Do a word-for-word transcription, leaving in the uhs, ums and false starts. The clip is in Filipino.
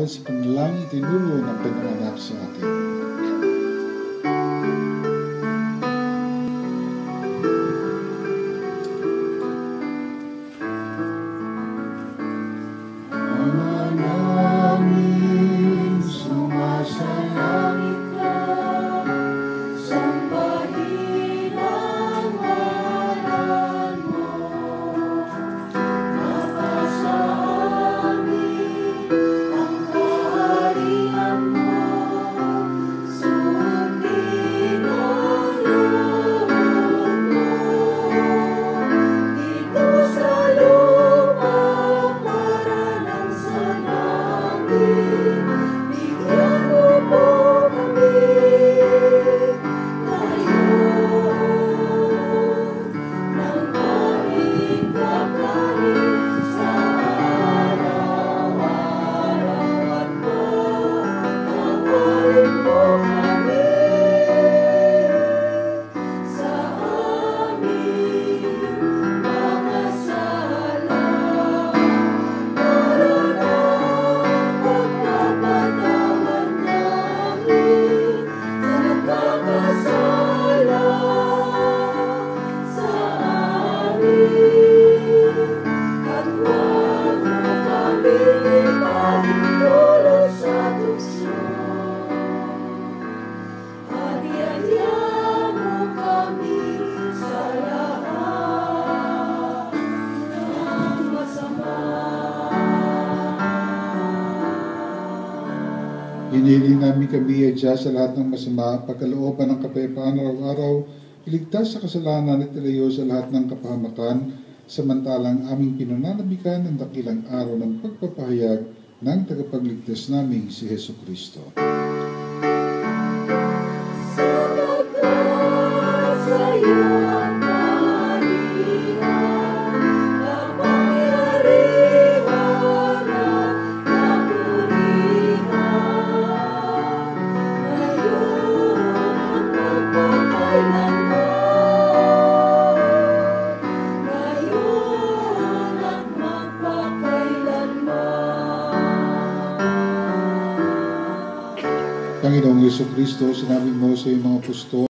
dahil sa panalangin tinuro ng kanyang anak sa atin. Hinihiling namin kami adya sa lahat ng masama, pagkalooban ng kapayapaan araw-araw, iligtas sa kasalanan at ilayo sa lahat ng kapahamakan, samantalang aming pinananabikan ang dakilang araw ng pagpapahayag ng tagapagligtas naming si Hesus Kristo. Panginoong Yesu Kristo, sinabi mo sa iyong mga apostol,